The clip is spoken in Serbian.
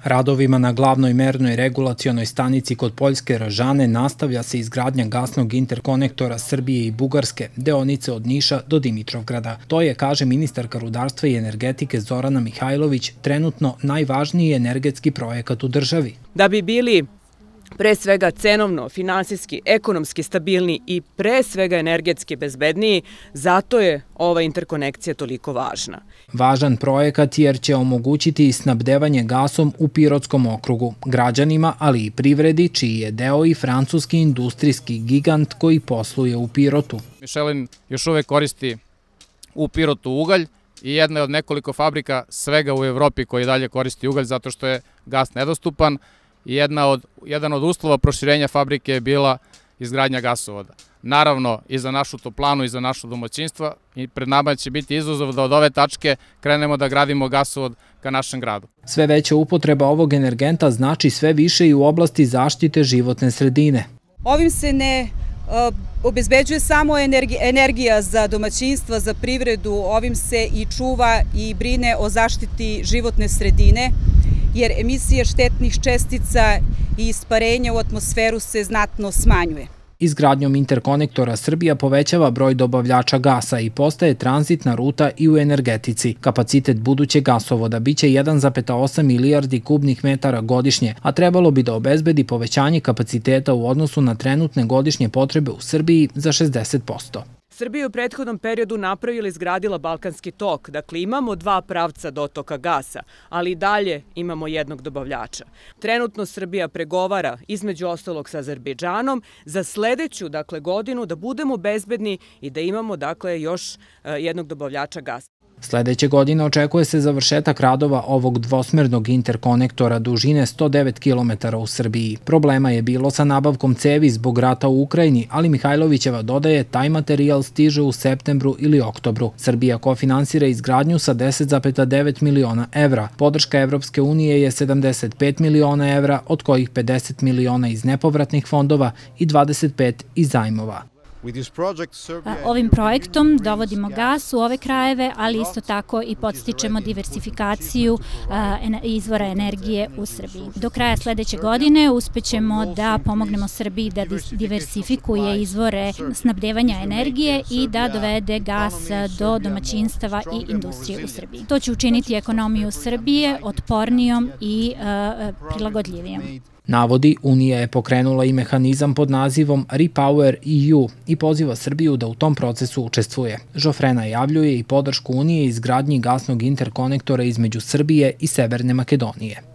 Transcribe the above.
Radovima na glavnoj mernoj regulacionoj stanici kod Poljske Ražane nastavlja se izgradnja gasnog interkonektora Srbije i Bugarske, deonice od Niša do Dimitrovgrada. To je, kaže ministarka rudarstva i energetike Zorana Mihajlović, trenutno najvažniji energetski projekat u državi. Da bi bili pre svega cenovno, finansijski, ekonomski stabilni i pre svega energetski bezbedniji, zato je ova interkonekcija toliko važna. Važan projekat jer će omogućiti i snabdevanje gasom u Pirotskom okrugu, građanima, ali i privredi, čiji je deo i francuski industrijski gigant koji posluje u Pirotu. Michelin još uvek koristi u Pirotu ugalj i jedna je od nekoliko fabrika svega u Evropi koji dalje koristi ugalj zato što je gas nedostupan. Jedan od uslova proširenja fabrike je bila izgradnja gasovoda. Naravno, i za našu toplanu i za našu domaćinstva i pred nama će biti izazov da od ove tačke krenemo da gradimo gasovod ka našem gradu. Sve veća upotreba ovog energenta znači sve više i u oblasti zaštite životne sredine. Ovim se ne obezbeđuje samo energija za domaćinstva, za privredu, ovim se i čuva i brine o zaštiti životne sredine, jer emisija štetnih čestica i isparenja u atmosferu se znatno smanjuje. Izgradnjom interkonektora Srbija povećava broj dobavljača gasa i postaje tranzitna ruta i u energetici. Kapacitet budućeg gasovoda biće 1,8 milijardi kubnih metara godišnje, a trebalo bi da obezbedi povećanje kapaciteta u odnosu na trenutne godišnje potrebe u Srbiji za 60%. Srbija je u prethodnom periodu napravila i izgradila Balkanski tok, dakle imamo dva pravca dotoka gasa, ali i dalje imamo jednog dobavljača. Trenutno Srbija pregovara između ostalog sa Azerbejdžanom za sledeću godinu da budemo bezbedni i da imamo još jednog dobavljača gasa. Sledeće godine očekuje se završetak radova ovog dvosmernog interkonektora dužine 109 km u Srbiji. Problema je bilo sa nabavkom cevi zbog rata u Ukrajini, ali Mihajlovićeva dodaje taj materijal stiže u septembru ili oktobru. Srbija kofinansira izgradnju sa 10,9 miliona evra. Podrška Evropske unije je 75 miliona evra, od kojih 50 miliona iz nepovratnih fondova i 25 iz zajmova. Ovim projektom dovodimo gas u ove krajeve, ali isto tako i podstičemo diversifikaciju izvora energije u Srbiji. Do kraja sledeće godine uspećemo da pomognemo Srbiji da diversifikuje izvore snabdevanja energije i da dovede gas do domaćinstava i industrije u Srbiji. To će učiniti ekonomiju Srbije otpornijom i prilagodljivijom. Navodi, Unija je pokrenula i mehanizam pod nazivom Repower EU i poziva Srbiju da u tom procesu učestvuje. Žofre najavljuje i podršku Unije izgradnji gasnog interkonektora između Srbije i Severne Makedonije.